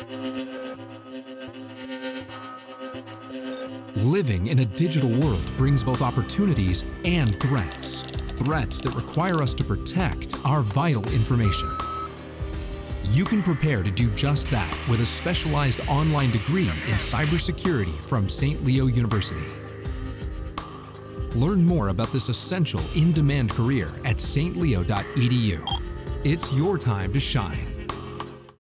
Living in a digital world brings both opportunities and threats. Threats that require us to protect our vital information. You can prepare to do just that with a specialized online degree in cybersecurity from St. Leo University. Learn more about this essential, in-demand career at stleo.edu. It's your time to shine.